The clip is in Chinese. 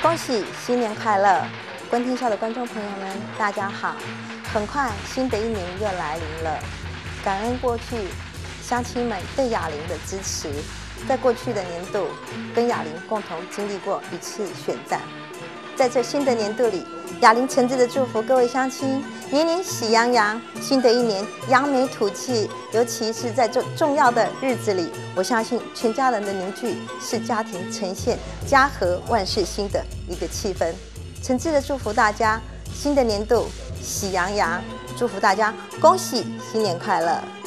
恭喜新年快乐！观天下的观众朋友们，大家好！很快新的一年又来临了，感恩过去乡亲们对哑铃的支持，在过去的年度跟哑铃共同经历过一次选战，在这新的年度里，哑铃诚挚的祝福各位乡亲年年喜洋洋，新的一年扬眉吐气。尤其是在这重要的日子里，我相信全家人的凝聚是家庭呈现家和万事兴的一个气氛。诚挚的祝福大家新的年度喜洋洋，祝福大家恭喜新年快乐！